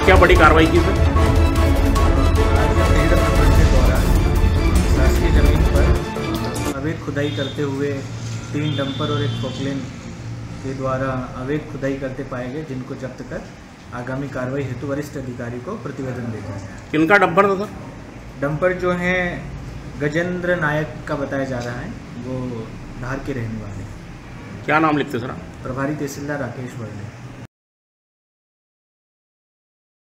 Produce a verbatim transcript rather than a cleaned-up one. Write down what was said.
क्या बड़ी कार्रवाई की सर? शासकीय जमीन पर अवैध खुदाई करते हुए तीन डंपर और एक पोकलेन के द्वारा अवैध खुदाई करते पाए गए, जिनको जब्त कर आगामी कार्रवाई हेतु वरिष्ठ अधिकारी को प्रतिवेदन देते हैं। किनका डंपर था सर? डंपर जो है गजेंद्र नायक का बताया जा रहा है, वो धार के रहने वाले। क्या नाम लिखते सर? प्रभारी तहसीलदार राकेश वर्ले।